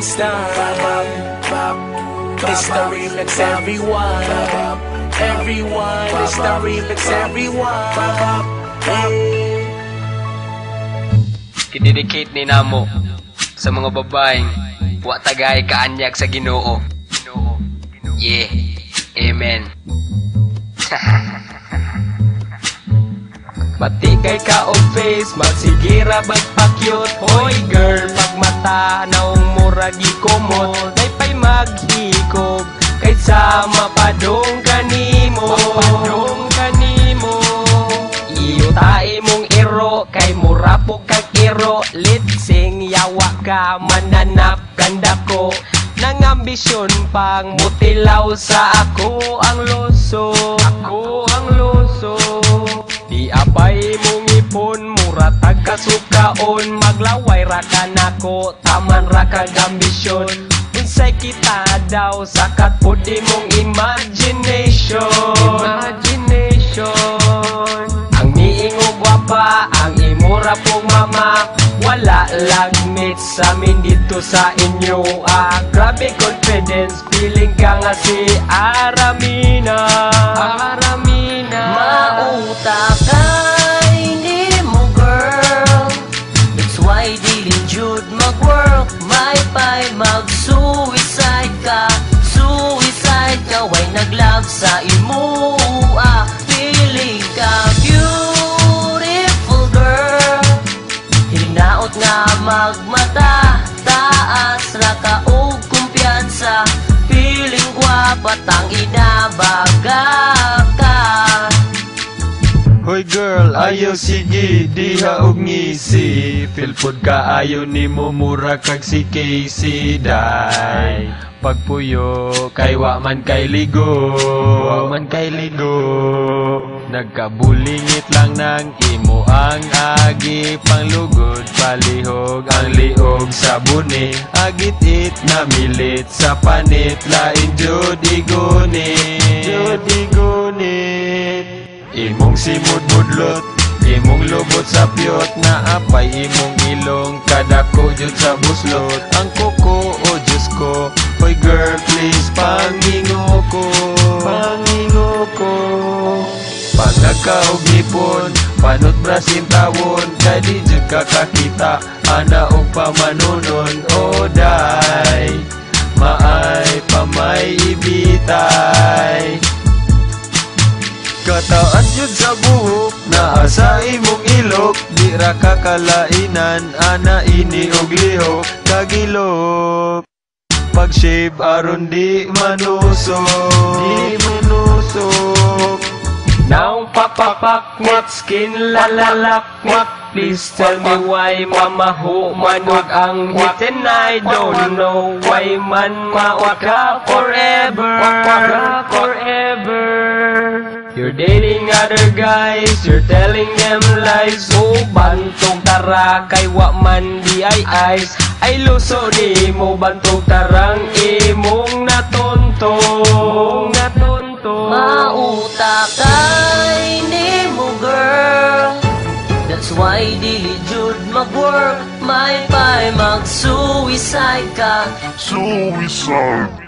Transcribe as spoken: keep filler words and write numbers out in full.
remix time. It's the remix, everyone. Everyone, it's the remix, everyone. Hey. Kidedicate ni namo sa mga babaeng wa tagay kaanyag sa Ginoo. Yeah, amen. Pati kay ka og face, magsigira bagpakyot. Hoy girl, pagmata naong murag ikomot. Day pa'y maghikog, kaysa mapadong kanimo. Mapadong kanimo. Iyo tae mong iro, kay murapog kag iro. Litsing yawa ka, mananap ganda ko. Nang ambisyon pang mutilaw sa ako ang loso. Ako ang loso. Di apay mong ipon, mura tagkasukaon. Maglaway ra ka nako, taman ra kag ambisyon. Unsay kita daw, sakat po di mong imagination. Imagination. Ang miingog wapa, ang imura pong mama. Wala lagmit sa amin dito sa inyo. Ah, grabe confidence, feeling ka nga si Aramina. Aramina. Mauta kay ni mo girl, it's why dili jud mag-work. May pay mag-suicide ka, suicide ka. Way nag-love sa imo. Ah, feeling ka beautiful girl. Hinaot nga magmata, taas ra ka og kumpiyansa. Feeling gwapa tang inabaga ka. Hoy girl, ayaw sige, diha og ngisi. Feel food ka ayaw ni mo, mura kag si Casey. Day pagpuyo, kay wa man kay ligo. Wa man kay ligo. Nagkabulingit lang ng imo ang agi. Panglugod, palihog, ang liog sa buni. Agit-it na milit sa panit. Lain jud igunit, jud igunit. Imong simud-mudlot, imong lubot sa piyot. Na apay imong ilong, kadako jud sa buslot. Ang kuko, o oh Diyos ko. Hoy girl, please, pangingo ko, pangingo ko. Pagkakaog nipon, panot brasin tawon. Kay di jud kakakita, ana og pamanunon. O day, maay pamay ibitay. Kataas yun sa buhok, naa sa imong ilok. Di ra kakalainan, ana ini og lihok. Kagilok, pag-shave aron di manusok, di manusok. Now papapak ngwak, skin lalalak ngwak. Please tell me why mamaho manog ang hit. And I don't know why man mawaka forever, waka forever. You're dating other guys, you're telling them lies. Oh, bantog tara, kay wa man di ay eyes. Ay luso ni mo, bantog tarang imong natonto, natonto. Mauta kay ni mo girl, that's why dili jud mag-work. May pay mag-suicide ka, Suicide.